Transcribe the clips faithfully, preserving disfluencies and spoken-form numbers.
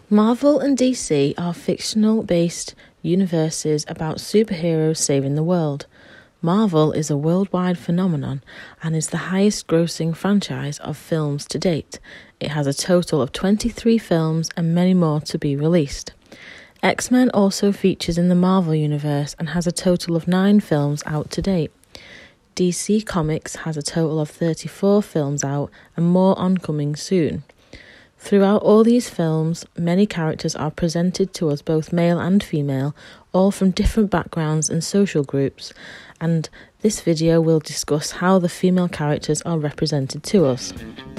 Marvel and D C are fictional-based universes about superheroes saving the world. Marvel is a worldwide phenomenon and is the highest-grossing franchise of films to date. It has a total of twenty-three films and many more to be released. X-Men also features in the Marvel universe and has a total of nine films out to date. D C Comics has a total of thirty-four films out and more oncoming soon. Throughout all these films, many characters are presented to us, both male and female, all from different backgrounds and social groups, and this video will discuss how the female characters are represented to us.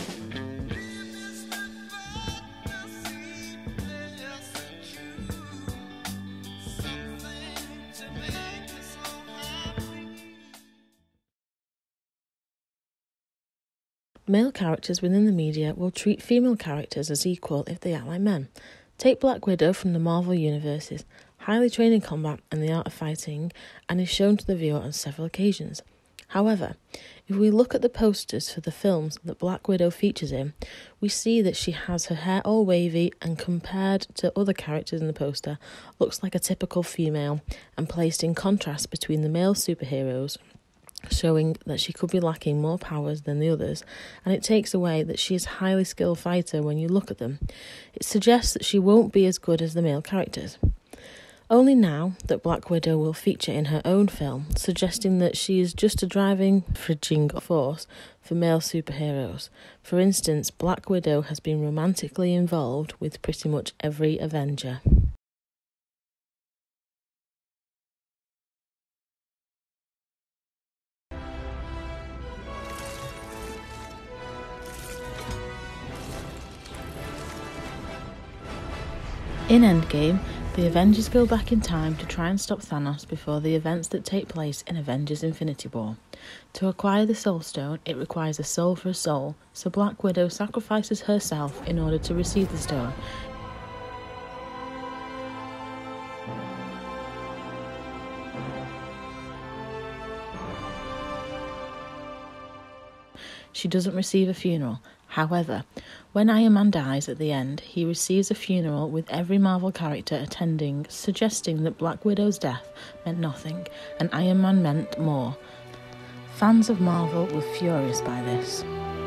Male characters within the media will treat female characters as equal if they act like men. Take Black Widow from the Marvel universes, highly trained in combat and the art of fighting, and is shown to the viewer on several occasions. However, if we look at the posters for the films that Black Widow features in, we see that she has her hair all wavy and, compared to other characters in the poster, looks like a typical female and placed in contrast between the male superheroes, showing that she could be lacking more powers than the others, and it takes away that she is a highly skilled fighter when you look at them. It suggests that she won't be as good as the male characters. Only now that Black Widow will feature in her own film, suggesting that she is just a driving, bridging force for male superheroes. For instance, Black Widow has been romantically involved with pretty much every Avenger. In Endgame, the Avengers go back in time to try and stop Thanos before the events that take place in Avengers Infinity War. To acquire the Soul Stone, it requires a soul for a soul, so Black Widow sacrifices herself in order to receive the stone. She doesn't receive a funeral. However, when Iron Man dies at the end, he receives a funeral with every Marvel character attending, suggesting that Black Widow's death meant nothing and Iron Man meant more. Fans of Marvel were furious by this.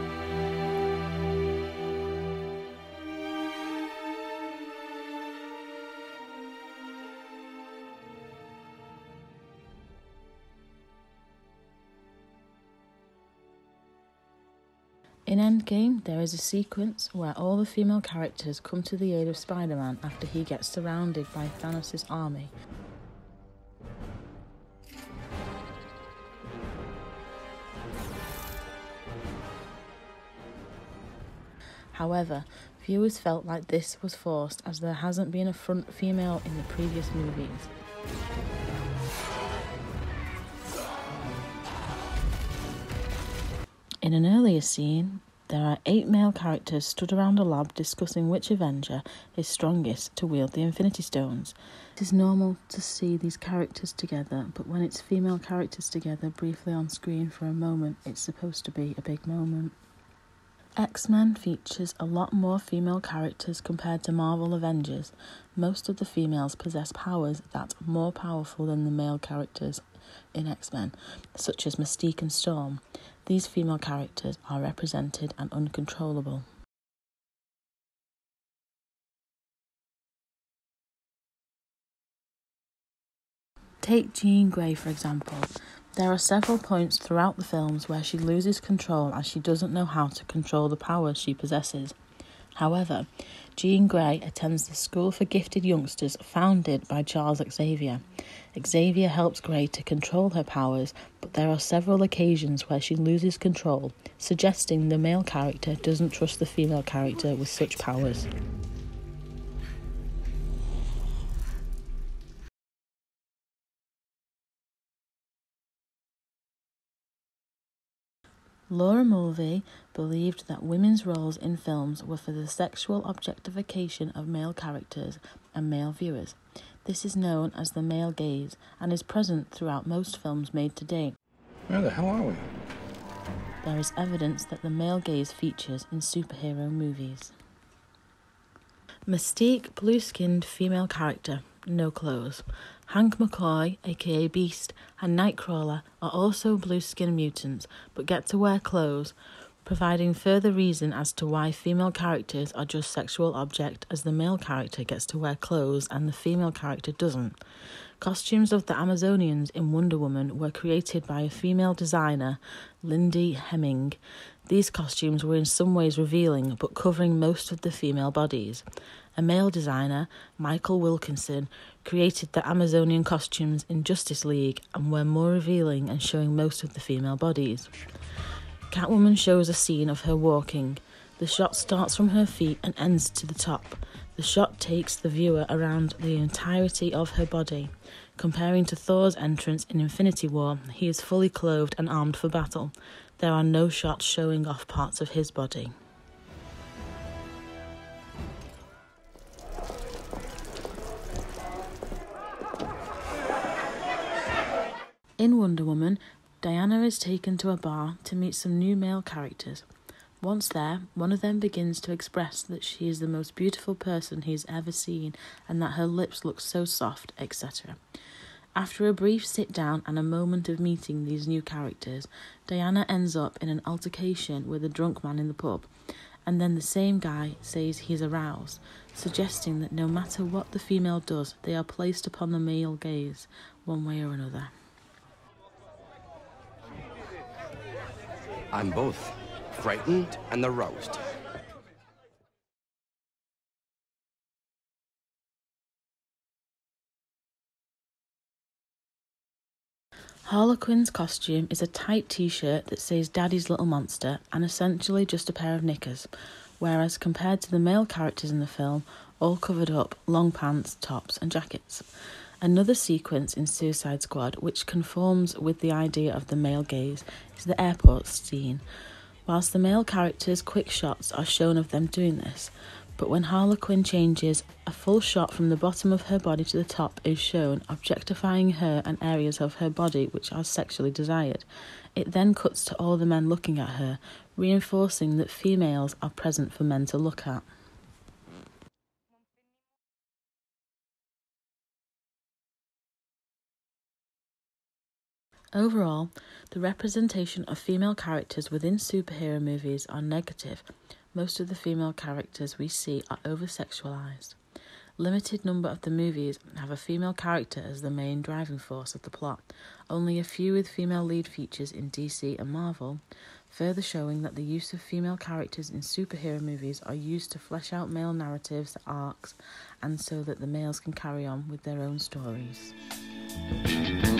In Endgame, there is a sequence where all the female characters come to the aid of Spider-Man after he gets surrounded by Thanos' army. However, viewers felt like this was forced as there hasn't been a front female in the previous movies. In an earlier scene, there are eight male characters stood around a lab discussing which Avenger is strongest to wield the Infinity Stones. It is normal to see these characters together, but when it's female characters together briefly on screen for a moment, it's supposed to be a big moment. X-Men features a lot more female characters compared to Marvel Avengers. Most of the females possess powers that are more powerful than the male characters in X-Men, such as Mystique and Storm. These female characters are represented and uncontrollable. Take Jean Grey, for example. There are several points throughout the films where she loses control as she doesn't know how to control the powers she possesses. However, Jean Grey attends the School for Gifted Youngsters founded by Charles Xavier. Xavier helps Grey to control her powers, but there are several occasions where she loses control, suggesting the male character doesn't trust the female character with such powers. Laura Mulvey believed that women's roles in films were for the sexual objectification of male characters and male viewers. This is known as the male gaze and is present throughout most films made to date. Where the hell are we? There is evidence that the male gaze features in superhero movies. Mystique, blue-skinned female character, no clothes. Hank McCoy, aka Beast, and Nightcrawler are also blue-skinned mutants, but get to wear clothes, providing further reason as to why female characters are just sexual object, as the male character gets to wear clothes and the female character doesn't. Costumes of the Amazonians in Wonder Woman were created by a female designer, Lindy Hemming. These costumes were in some ways revealing, but covering most of the female bodies. A male designer, Michael Wilkinson, created the Amazonian costumes in Justice League and were more revealing and showing most of the female bodies. Catwoman shows a scene of her walking. The shot starts from her feet and ends to the top. The shot takes the viewer around the entirety of her body. Comparing to Thor's entrance in Infinity War, he is fully clothed and armed for battle. There are no shots showing off parts of his body. In Wonder Woman, Diana is taken to a bar to meet some new male characters. Once there, one of them begins to express that she is the most beautiful person he's ever seen and that her lips look so soft, et cetera. After a brief sit-down and a moment of meeting these new characters, Diana ends up in an altercation with a drunk man in the pub, and then the same guy says he's aroused, suggesting that no matter what the female does, they are placed upon the male gaze, one way or another. I'm both frightened and aroused. Harlequin's costume is a tight t-shirt that says Daddy's Little Monster and essentially just a pair of knickers, whereas compared to the male characters in the film, all covered up, long pants, tops and jackets. Another sequence in Suicide Squad which conforms with the idea of the male gaze is the airport scene. Whilst the male characters' quick shots are shown of them doing this, but when Harlequin changes, a full shot from the bottom of her body to the top is shown, objectifying her and areas of her body which are sexually desired. It then cuts to all the men looking at her, reinforcing that females are present for men to look at. Overall, the representation of female characters within superhero movies are negative. Most of the female characters we see are over-sexualized. Limited number of the movies have a female character as the main driving force of the plot, only a few with female lead features in D C and Marvel, further showing that the use of female characters in superhero movies are used to flesh out male narratives, arcs, and so that the males can carry on with their own stories.